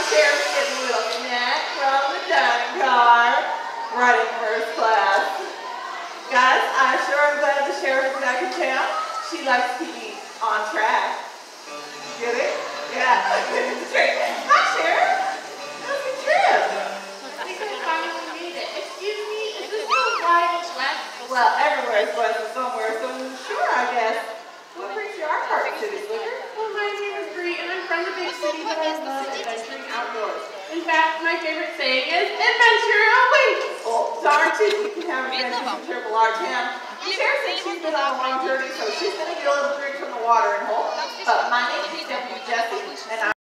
Sheriff's getting a little snack from the dining car, riding first class. Guys, I sure am glad the sheriff is back in town. She likes to be on track. Get it? Yeah. Hi, Sheriff. How's your trip? I think I finally made it. Excuse me, is this the Wild West? Well, everywhere is blessed somewhere, so sure, I guess. What brings you our part city, Slicker? Well, my name is Bree, and I'm from the big city, but I love adventuring outdoors. In fact, my favorite saying is, adventure awaits! Well, darn tootin', you can have adventures in Triple R Town. The sheriff said she's been on a long journey, so she's going to get a little drink from the watering hole. But my name is Jessie, and